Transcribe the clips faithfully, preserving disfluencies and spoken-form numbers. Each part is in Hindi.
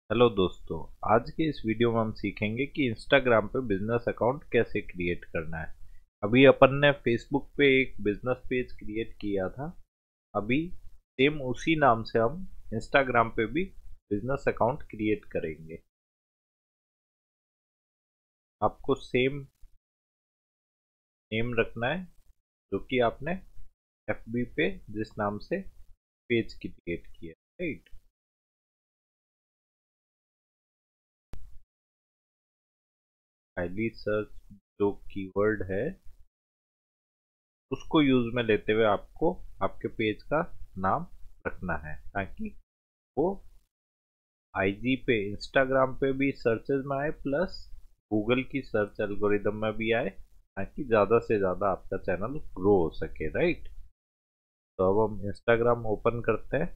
हेलो दोस्तों। आज के इस वीडियो में हम सीखेंगे कि इंस्टाग्राम पे बिजनेस अकाउंट कैसे क्रिएट करना है। अभी अपन ने फेसबुक पे एक बिजनेस पेज क्रिएट किया था। अभी सेम उसी नाम से हम इंस्टाग्राम पे भी बिजनेस अकाउंट क्रिएट करेंगे। आपको सेम नेम रखना है जो कि आपने एफबी पे जिस नाम से पेज क्रिएट किया, राइट। हाईली सर्च जो कीवर्ड है उसको यूज में लेते हुए आपको आपके पेज का नाम रखना है ताकि वो आईजी पे इंस्टाग्राम पे भी सर्चेज में आए प्लस गूगल की सर्च एल्गोरिदम में भी आए ताकि ज़्यादा से ज़्यादा आपका चैनल ग्रो हो सके, राइट। तो अब हम इंस्टाग्राम ओपन करते हैं।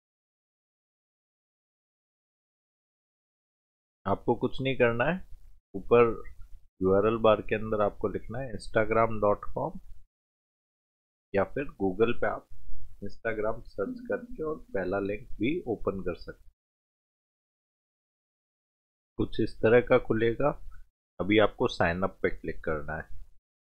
आपको कुछ नहीं करना है, ऊपर यूआरएल बार के अंदर आपको लिखना है इंस्टाग्राम डॉट कॉम या फिर गूगल पे आप इंस्टाग्राम सर्च करके और पहला लिंक भी ओपन कर सकते हैं। कुछ इस तरह का खुलेगा। अभी आपको साइन अप पे क्लिक करना है।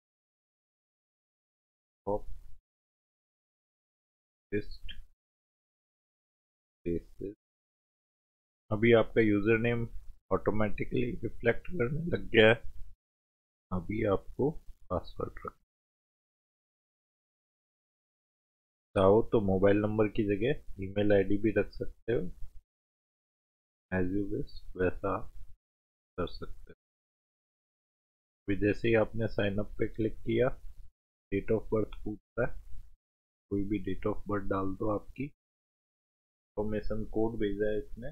अभी आपका यूजर नेम ऑटोमेटिकली रिफ्लेक्ट करने लग गया है। अभी आपको पासवर्ड रख, चाहो तो मोबाइल नंबर की जगह ईमेल आईडी भी रख सकते हो, एज यू विश वैसा कर सकते हो। अभी जैसे ही आपने साइन अप पे क्लिक किया, डेट ऑफ बर्थ पूछता है, कोई भी डेट ऑफ बर्थ डाल दो। आपकी इंफॉर्मेशन कोड भेजा है इसने।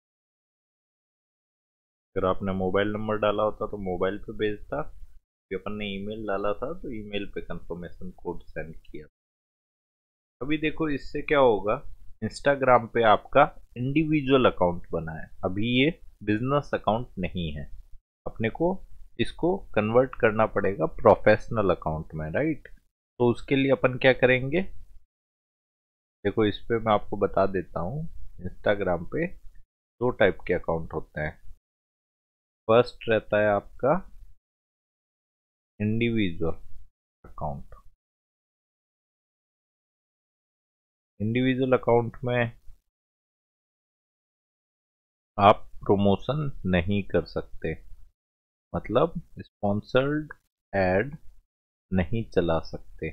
अगर आपने मोबाइल नंबर डाला होता तो मोबाइल पे भेजता, फिर अपन ने ईमेल डाला था तो ईमेल पे कंफर्मेशन कोड सेंड किया। अभी देखो इससे क्या होगा, इंस्टाग्राम पे आपका इंडिविजुअल अकाउंट बना है। अभी ये बिजनेस अकाउंट नहीं है। अपने को इसको कन्वर्ट करना पड़ेगा प्रोफेशनल अकाउंट में, राइट। तो उसके लिए अपन क्या करेंगे, देखो इस पे मैं आपको बता देता हूँ। इंस्टाग्राम पे दो टाइप के अकाउंट होते हैं। फर्स्ट रहता है आपका इंडिविजुअल अकाउंट। इंडिविजुअल अकाउंट में आप प्रमोशन नहीं कर सकते, मतलब स्पॉन्सर्ड एड नहीं चला सकते,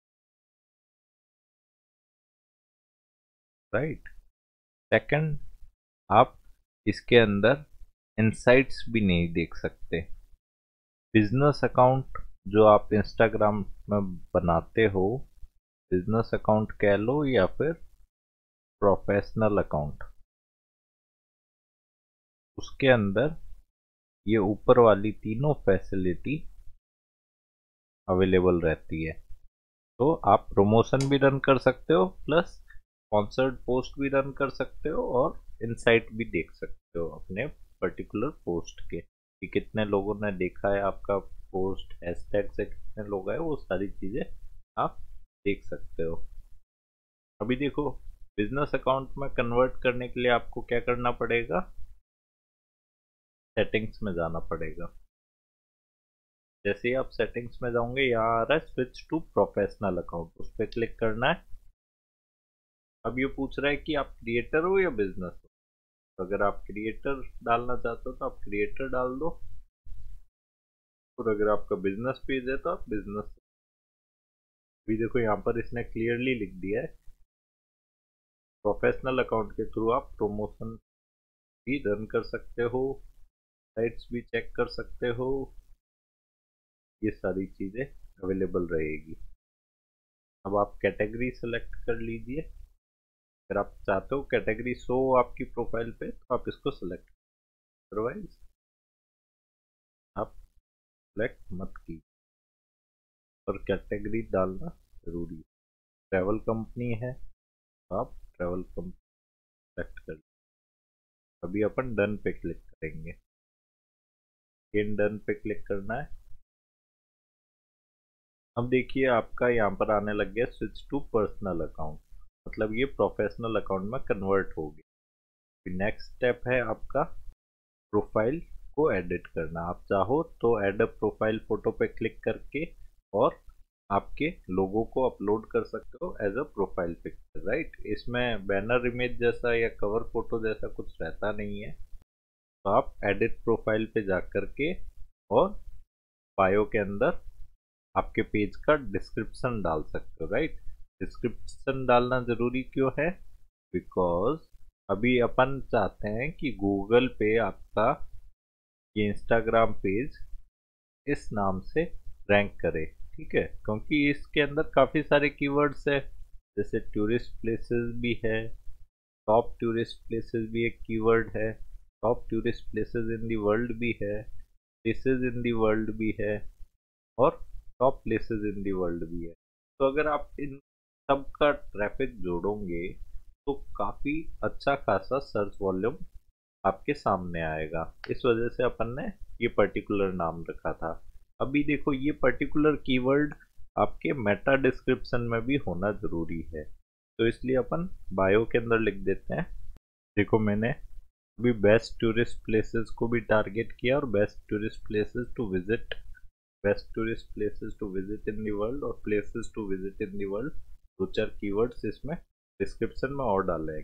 राइट। सेकंड, आप इसके अंदर इनसाइट्स भी नहीं देख सकते। बिजनेस अकाउंट जो आप इंस्टाग्राम में बनाते हो, बिजनेस अकाउंट कह लो या फिर प्रोफेशनल अकाउंट, उसके अंदर ये ऊपर वाली तीनों फैसिलिटी अवेलेबल रहती है। तो आप प्रमोशन भी रन कर सकते हो प्लस स्पॉन्सर्ड पोस्ट भी रन कर सकते हो और इनसाइट भी देख सकते हो अपने पर्टिकुलर पोस्ट के कि कितने लोगों ने देखा है आपका पोस्ट, हैशटैग से कितने लोग आए, वो सारी चीज़ें आप देख सकते हो। अभी देखो बिजनेस अकाउंट में कन्वर्ट करने के लिए आपको क्या करना पड़ेगा, सेटिंग्स में जाना पड़ेगा। जैसे ही आप सेटिंग्स में जाओगे, यहाँ आ रहा है स्विच टू प्रोफेशनल अकाउंट, उस पर क्लिक करना है। अब ये पूछ रहा है कि आप क्रिएटर हो या बिजनेस हो। तो अगर आप क्रिएटर डालना चाहते हो तो आप क्रिएटर डाल दो, और अगर आपका बिजनेस पेज है तो आप बिजनेस। अभी देखो यहाँ पर इसने क्लियरली लिख दिया है प्रोफेशनल अकाउंट के थ्रू आप प्रमोशन भी रन कर सकते हो, साइट्स भी चेक कर सकते हो, ये सारी चीज़ें अवेलेबल रहेगी। अब आप कैटेगरी सेलेक्ट कर लीजिए। अगर आप चाहते हो कैटेगरी शो आपकी प्रोफाइल पे तो आप इसको सेलेक्ट, अदरवाइज आप सेलेक्ट मत कीजिए, पर कैटेगरी डालना जरूरी है। ट्रैवल कंपनी है तो आप ट्रैवल कंपनी सेलेक्ट कर। अभी अपन डन पे क्लिक करेंगे। अगेन डन पे क्लिक करना है। अब देखिए आपका यहाँ पर आने लग गया स्विच टू पर्सनल अकाउंट, मतलब ये प्रोफेशनल अकाउंट में कन्वर्ट हो गया। नेक्स्ट स्टेप है आपका प्रोफाइल को एडिट करना। आप चाहो तो ऐड अ प्रोफाइल फोटो पे क्लिक करके और आपके लोगो को अपलोड कर सकते हो as a profile picture, right. इसमें बैनर इमेज जैसा या कवर फोटो जैसा कुछ रहता नहीं है। तो आप एडिट प्रोफाइल पे जा करके और बायो के अंदर आपके पेज का डिस्क्रिप्शन डाल सकते हो, राइट। डिस्क्रिप्शन डालना जरूरी क्यों है? बिकॉज अभी अपन चाहते हैं कि गूगल पे आपका ये इंस्टाग्राम पेज इस नाम से रैंक करे, ठीक है। क्योंकि इसके अंदर काफ़ी सारे कीवर्ड्स है, जैसे टूरिस्ट प्लेसेस भी है, टॉप टूरिस्ट प्लेसेस भी एक कीवर्ड है, top tourist places in the world भी है, प्लेसेस इन दी वर्ल्ड भी है और top places in the world भी है। तो अगर आप इन सब का ट्रैफिक जोड़ोगे तो काफ़ी अच्छा खासा सर्च वॉल्यूम आपके सामने आएगा। इस वजह से अपन ने ये पर्टिकुलर नाम रखा था। अभी देखो ये पर्टिकुलर कीवर्ड आपके मेटा डिस्क्रिप्शन में भी होना जरूरी है, तो इसलिए अपन बायो के अंदर लिख देते हैं। देखो मैंने अभी बेस्ट टूरिस्ट प्लेसेस को भी टारगेट किया और best tourist places to visit, best tourist places to visit in the world और places to visit in the world, दो चार कीवर्ड्स इसमें डिस्क्रिप्शन में और डाले।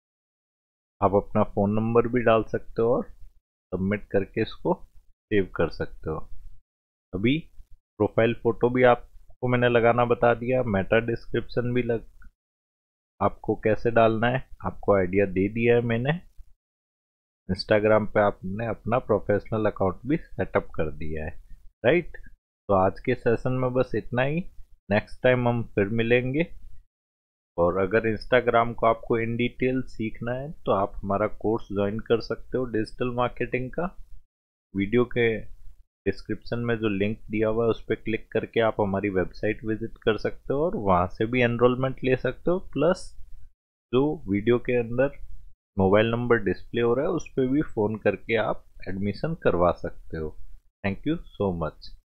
आप अपना फ़ोन नंबर भी डाल सकते हो और सबमिट करके इसको सेव कर सकते हो। अभी प्रोफाइल फ़ोटो भी आपको मैंने लगाना बता दिया, मेटा डिस्क्रिप्शन भी लग आपको कैसे डालना है आपको आइडिया दे दिया है मैंने। इंस्टाग्राम पे आपने अपना प्रोफेशनल अकाउंट भी सेटअप कर दिया है, राइट। तो आज के सेशन में बस इतना ही। नेक्स्ट टाइम हम फिर मिलेंगे। और अगर इंस्टाग्राम को आपको इन डिटेल सीखना है तो आप हमारा कोर्स ज्वाइन कर सकते हो डिजिटल मार्केटिंग का। वीडियो के डिस्क्रिप्शन में जो लिंक दिया हुआ है उस पर क्लिक करके आप हमारी वेबसाइट विजिट कर सकते हो और वहाँ से भी एनरोलमेंट ले सकते हो। प्लस जो वीडियो के अंदर मोबाइल नंबर डिस्प्ले हो रहा है उस पर भी फ़ोन करके आप एडमिशन करवा सकते हो। Thank you so much.